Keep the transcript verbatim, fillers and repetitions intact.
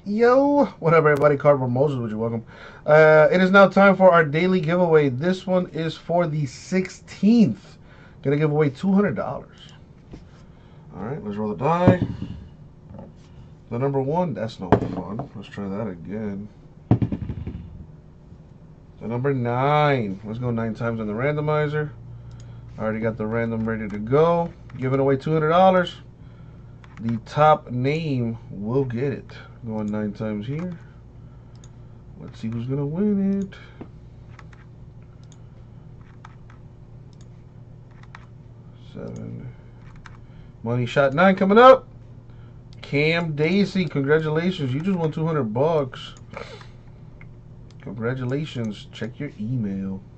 Yo, what up, everybody? Cardboard Moses, would you welcome? Uh, it is now time for our daily giveaway. This one is for the sixteenth. Gonna give away two hundred dollars. All right, let's roll the die. The number one, that's no fun. Let's try that again. The number nine. Let's go nine times on the randomizer. I already got the random ready to go. Giving away two hundred dollars. The top name will get it. Going nine times here. Let's see who's gonna win it. Seven. Money shot nine coming up. Cam Daisy, congratulations. You just won two hundred bucks. Congratulations. Check your email.